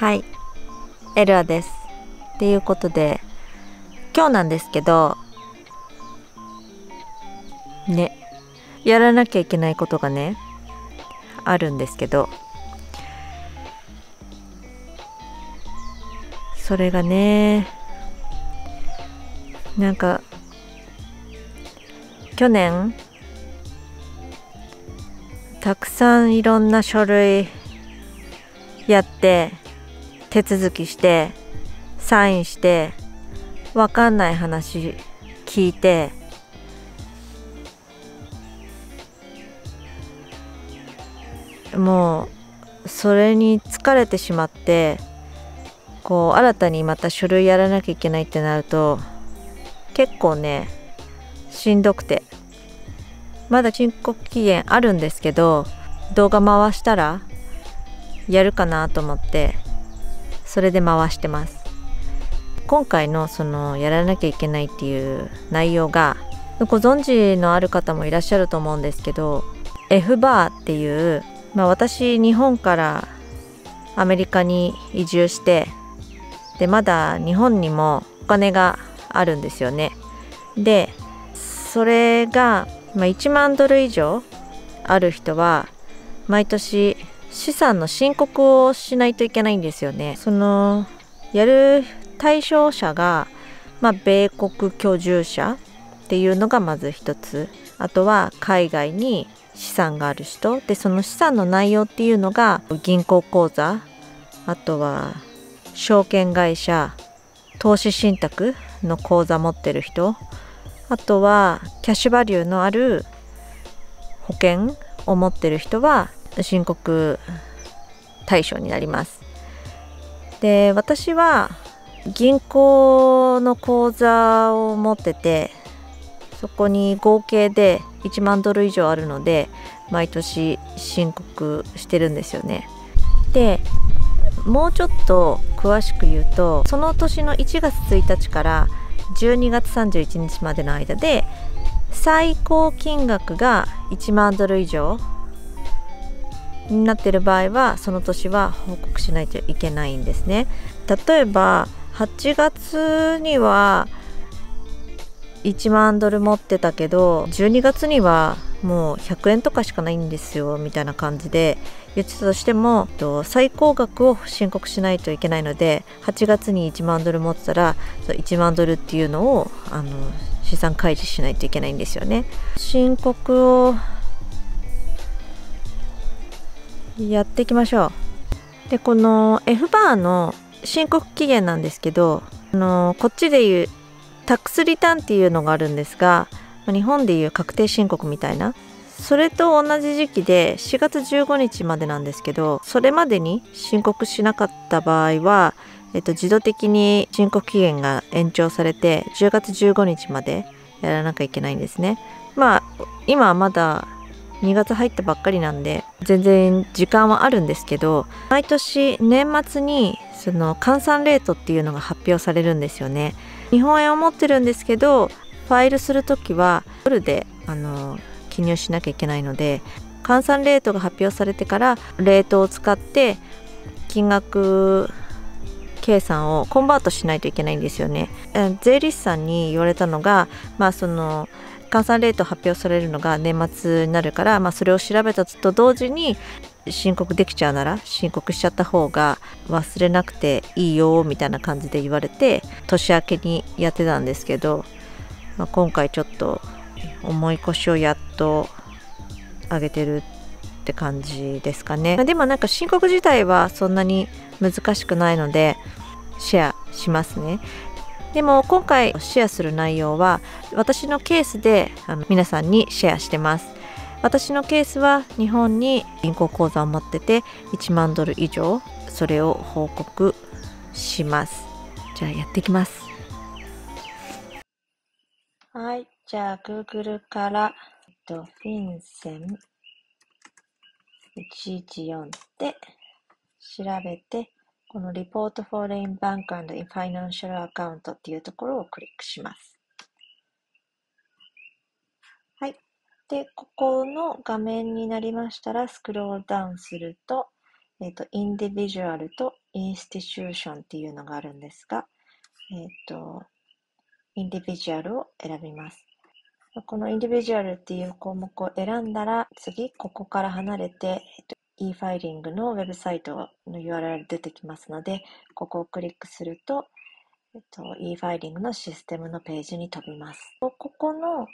はい、エルアです。っていうことで、今日なんですけど、ね、やらなきゃいけないことがね、あるんですけど、それがね、なんか、去年、たくさんいろんな書類やって、手続きして、サインして、わかんない話聞いて、もうそれに疲れてしまって、こう新たにまた書類やらなきゃいけないってなると結構ねしんどくて、まだ申告期限あるんですけど、動画回したらやるかなと思ってそれで回してます。今回のそのやらなきゃいけないっていう内容がご存知のある方もいらっしゃると思うんですけど、 F バーっていう、私日本からアメリカに移住して、でまだ日本にもお金があるんですよね。でそれが、1万ドル以上ある人は毎年資産の申告をしないといけないんですよね。そのやる対象者が、米国居住者っていうのがまず一つ。あとは海外に資産がある人で、その資産の内容っていうのが銀行口座、あとは証券会社、投資信託の口座持ってる人、あとはキャッシュバリューのある保険を持ってる人は申告対象になります。で私は銀行の口座を持ってて、そこに合計で1万ドル以上あるので毎年申告してるんですよね。でもうちょっと詳しく言うと、その年の1月1日から12月31日までの間で最高金額が1万ドル以上になっている場合はその年は報告しないといけないんですね。例えば8月には1万ドル持ってたけど12月にはもう100円とかしかないんですよみたいな感じで言ってたとしても、最高額を申告しないといけないので、8月に1万ドル持ってたら1万ドルっていうのを資産開示しないといけないんですよね。申告をやっていきましょう。でこの F バーの申告期限なんですけど、こっちでいうタックスリターンっていうのがあるんですが、日本でいう確定申告みたいな、それと同じ時期で4月15日までなんですけど、それまでに申告しなかった場合は、自動的に申告期限が延長されて10月15日までやらなきゃいけないんですね。今はまだ2月入ったばっかりなんで全然時間はあるんですけど、毎年年末にその換算レートっていうのが発表されるんですよね。日本円を持ってるんですけど、ファイルするときはドルで記入しなきゃいけないので、換算レートが発表されてからレートを使って金額計算をコンバートしないといけないんですよね。税理士さんに言われたのが、その換算レート発表されるのが年末になるから、それを調べたと同時に申告できちゃうなら申告しちゃった方が忘れなくていいよみたいな感じで言われて、年明けにやってたんですけど、今回ちょっと重い腰をやっと上げてるって感じですかね。でも申告自体はそんなに難しくないのでシェアしますね。でも今回シェアする内容は私のケースで皆さんにシェアしてます。私のケースは日本に銀行口座を持ってて1万ドル以上、それを報告します。じゃあやっていきます。はい、じゃあ Google からフィンセン114で調べて、この Report for Foreign Bank and Financial Account っていうところをクリックします。はい。で、ここの画面になりましたらスクロールダウンすると、 インディビジュアルとインスティチューションっていうのがあるんですが、インディビジュアルを選びます。このインディビジュアルっていう項目を選んだら、次、ここから離れて、e ファイリングのウェブサイトの URL 出てきますので、ここをクリックすると、e ファイリングのシステムのページに飛びます。ここの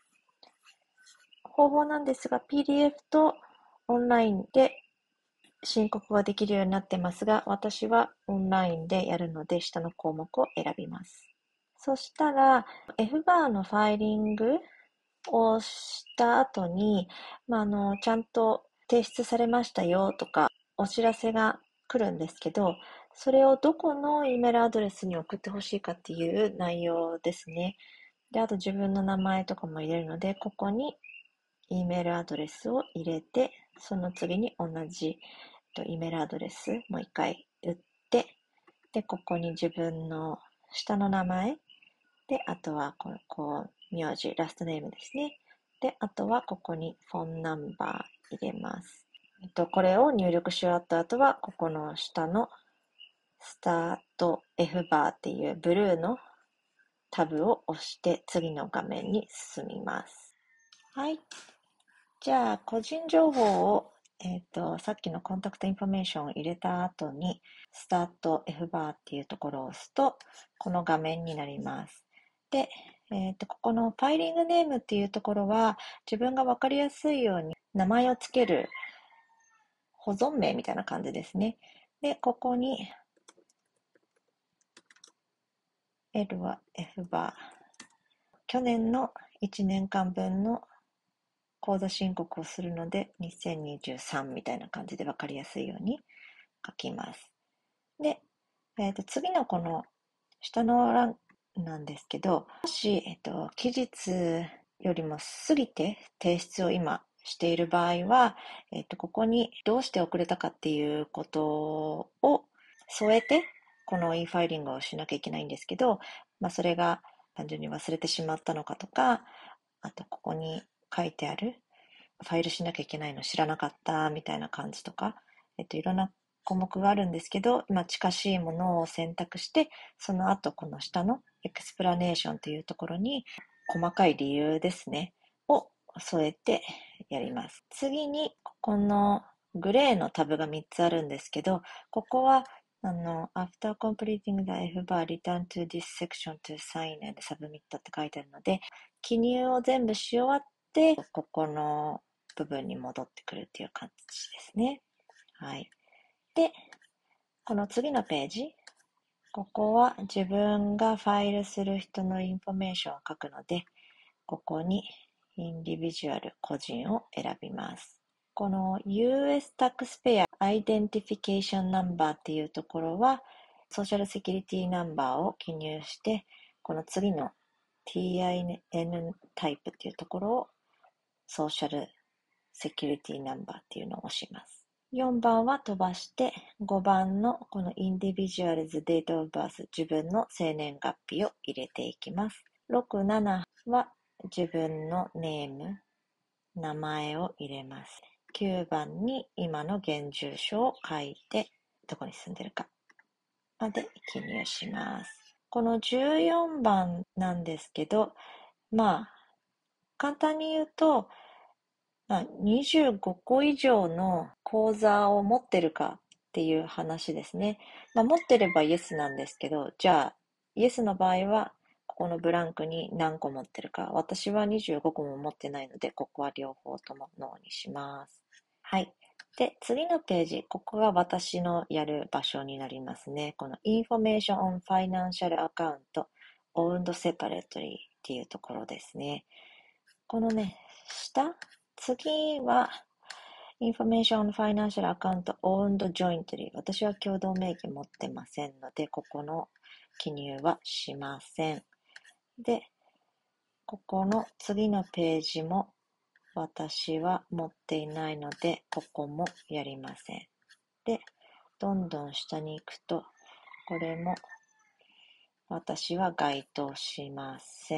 方法なんですが、PDF とオンラインで申告ができるようになってますが、私はオンラインでやるので、下の項目を選びます。そしたら、FBAR のファイリングをした後に、ちゃんと提出されましたよとか、お知らせが来るんですけど、それをどこの E メールアドレスに送ってほしいかっていう内容ですね。で、あと自分の名前とかも入れるので、ここに E メールアドレスを入れて、その次に同じ E メールアドレスもう一回打って、で、ここに自分の下の名前、で、あとは名字、ラストネームですね。で、あとはここにフォンナンバー入れます。これを入力し終わった後は、ここの下のスタート F バーっていうブルーのタブを押して次の画面に進みます。はい。じゃあ、個人情報を、さっきのコンタクトインフォメーションを入れた後に、スタート F バーっていうところを押すと、この画面になります。で、ここのファイリングネームっていうところは、自分がわかりやすいように名前をつける保存名みたいな感じですね。で、ここに L は F バー。去年の1年間分の口座申告をするので、2023みたいな感じでわかりやすいように書きます。で、次のこの下の欄なんですけど、もし、期日よりも過ぎて提出を今している場合は、ここにどうして遅れたかっていうことを添えて、この e ファイリングをしなきゃいけないんですけど、それが単純に忘れてしまったのかとか、あとここに書いてあるファイルしなきゃいけないの知らなかったみたいな感じとか、いろんな項目があるんですけど、近しいものを選択して、その後この下のエクスプラネーションというところに細かい理由ですね、を添えてやります。次に、ここのグレーのタブが3つあるんですけど、ここはafter completing the F bar, return to this section to sign and submit って書いてあるので、記入を全部し終わって、ここの部分に戻ってくるっていう感じですね。はい。で、この次のページ、ここは自分がファイルする人のインフォメーションを書くので、ここにインディビジュアル個人を選びます。この US Taxpayer Identification Number っていうところは、ソーシャルセキュリティナンバーを記入して、この次の TIN タイプっていうところをソーシャルセキュリティナンバーっていうのを押します。4番は飛ばして、5番のこの Individual's Date of Birth 自分の生年月日を入れていきます。6、7は自分のネーム、名前を入れます。9番に今の現住所を書いて、どこに住んでるかまで記入します。この14番なんですけど、簡単に言うと、25個以上の口座を持ってるかっていう話ですね。持ってればイエスなんですけど、じゃあ、イエスの場合は、ここのブランクに何個持ってるか。私は25個も持ってないので、ここは両方ともノーにします。はい。で、次のページ、ここが私のやる場所になりますね。この Information on Financial Account Owned Separately っていうところですね。このね、次は Information on Financial Account Owned Jointly。私は共同名義持ってませんので、ここの記入はしません。で、ここの次のページも私は持っていないので、ここもやりません。で、どんどん下に行くと、これも私は該当しません。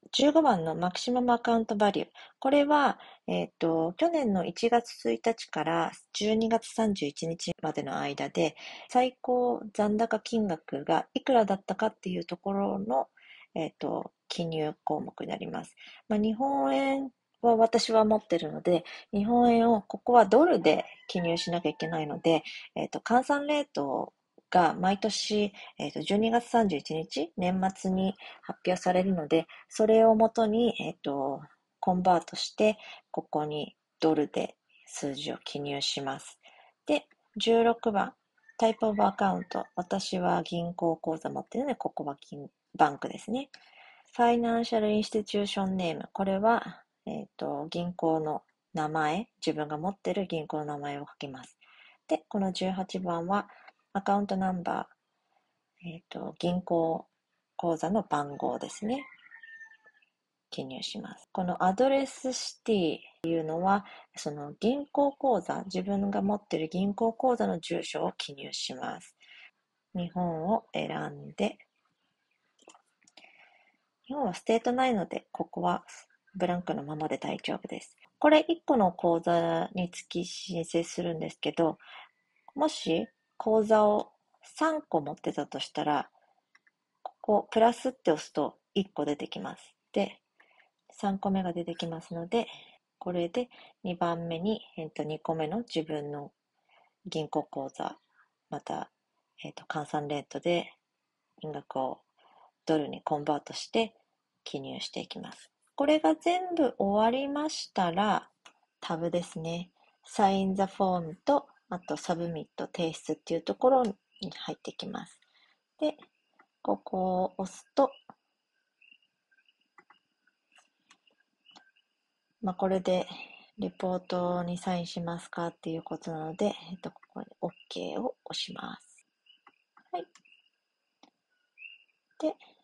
15番のマキシマムアカウントバリュー。これは、去年の1月1日から12月31日までの間で、最高残高金額がいくらだったかっていうところの、記入項目になります。日本円は私は持ってるので、日本円をここはドルで記入しなきゃいけないので、換算レートが毎年、12月31日、年末に発表されるので、それをもとに、コンバートして、ここにドルで数字を記入します。で、16番、タイプオブアカウント。私は銀行口座持ってるので、ここはバンクですね。ファイナンシャルインスティチューションネーム。これは、銀行の名前、自分が持ってる銀行の名前を書きます。で、この18番は、アカウントナンバー、銀行口座の番号ですね。記入します。このアドレスシティっていうのは、その銀行口座、自分が持っている銀行口座の住所を記入します。日本を選んで、日本はステートないので、ここはブランクのままで大丈夫です。これ1個の口座につき申請するんですけど、もし口座を3個持ってたとしたら、ここプラスって押すと1個出てきます。で、3個目が出てきますので、これで2番目に、2個目の自分の銀行口座、また、換算レートで金額をドルにコンバートして記入していきます。これが全部終わりましたら、タブですね。サインザフォームと、あとサブミット提出っていうところに入ってきます。で、ここを押すと、これでレポートにサインしますかっていうことなので、ここに OK を押します。はい。で、